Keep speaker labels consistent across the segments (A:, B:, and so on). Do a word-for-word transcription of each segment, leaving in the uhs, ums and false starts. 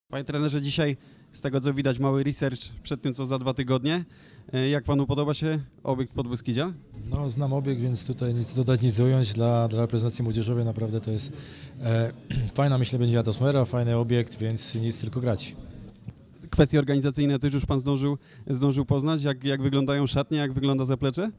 A: Panie trenerze, dzisiaj z tego co widać mały research przed tym co za dwa tygodnie. Jak panu podoba się obiekt Podbeskidzia?
B: No, znam obiekt, więc tutaj nic dodać, nic ująć. Dla, dla reprezentacji młodzieżowej naprawdę to jest e, fajna, myślę, będzie atmosfera, fajny obiekt, więc nic, tylko grać.
A: Kwestie organizacyjne też już pan zdążył, zdążył poznać, jak, jak wyglądają szatnie, jak wygląda zaplecze?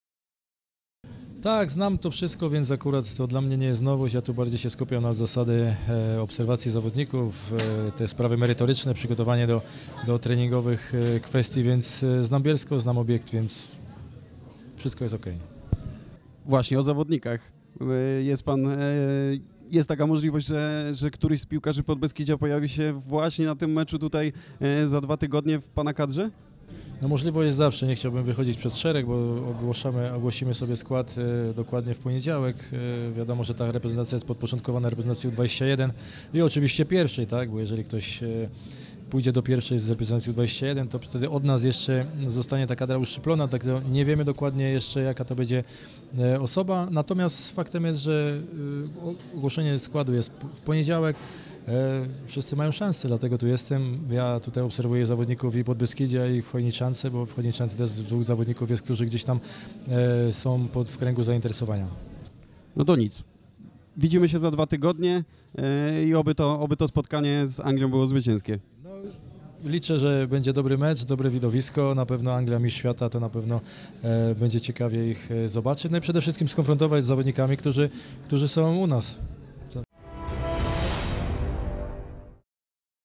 B: Tak, znam to wszystko, więc akurat to dla mnie nie jest nowość. Ja tu bardziej się skupiam na zasady e, obserwacji zawodników, e, te sprawy merytoryczne, przygotowanie do, do treningowych e, kwestii, więc e, znam Bielsko, znam obiekt, więc wszystko jest ok.
A: Właśnie o zawodnikach. Jest pan, jest taka możliwość, że, że któryś z piłkarzy Podbeskidzia pojawi się właśnie na tym meczu tutaj za dwa tygodnie w pana kadrze?
B: No możliwość jest zawsze, nie chciałbym wychodzić przed szereg, bo ogłaszamy, ogłosimy sobie skład e, dokładnie w poniedziałek. E, wiadomo, że ta reprezentacja jest podporządkowana reprezentacji U dwadzieścia jeden i oczywiście pierwszej, tak, bo jeżeli ktoś e, pójdzie do pierwszej z reprezentacji U dwadzieścia jeden, to wtedy od nas jeszcze zostanie ta kadra uszczuplona, tak to nie wiemy dokładnie jeszcze, jaka to będzie e, osoba, natomiast faktem jest, że e, ogłoszenie składu jest w poniedziałek. Wszyscy mają szansę, dlatego tu jestem. Ja tutaj obserwuję zawodników i Podbeskidzia i w Chojniczance, bo w Chojniczance też dwóch zawodników jest, którzy gdzieś tam e, są pod, w kręgu zainteresowania.
A: No to nic. Widzimy się za dwa tygodnie e, i oby to, oby to spotkanie z Anglią było zwycięskie.
B: No, liczę, że będzie dobry mecz, dobre widowisko. Na pewno Anglia mistrz świata, to na pewno e, będzie ciekawie ich e, zobaczyć. No i przede wszystkim skonfrontować z zawodnikami, którzy, którzy są u nas.